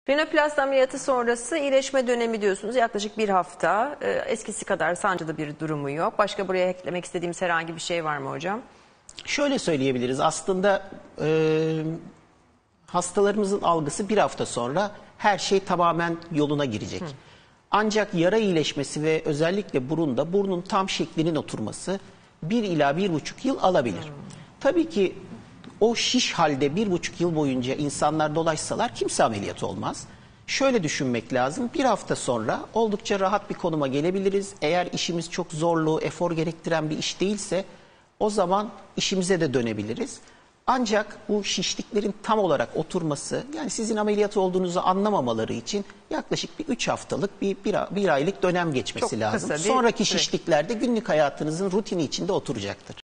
Rinoplasti ameliyatı sonrası iyileşme dönemi diyorsunuz. Yaklaşık bir hafta. Eskisi kadar sancılı bir durumu yok. Başka buraya eklemek istediğimiz herhangi bir şey var mı hocam? Şöyle söyleyebiliriz. Aslında hastalarımızın algısı bir hafta sonra her şey tamamen yoluna girecek. Ancak yara iyileşmesi ve özellikle burunda burnun tam şeklinin oturması 1 ila 1,5 yıl alabilir. Tabii ki o şiş halde 1,5 yıl boyunca insanlar dolaşsalar kimse ameliyat olmaz. Şöyle düşünmek lazım. Bir hafta sonra oldukça rahat bir konuma gelebiliriz. Eğer işimiz çok zorlu, efor gerektiren bir iş değilse o zaman işimize de dönebiliriz. Ancak bu şişliklerin tam olarak oturması, yani sizin ameliyat olduğunuzu anlamamaları için yaklaşık bir 3 haftalık bir aylık dönem geçmesi Çok lazım. kısa bir Sonraki süre. şişlikler de günlük hayatınızın rutini içinde oturacaktır.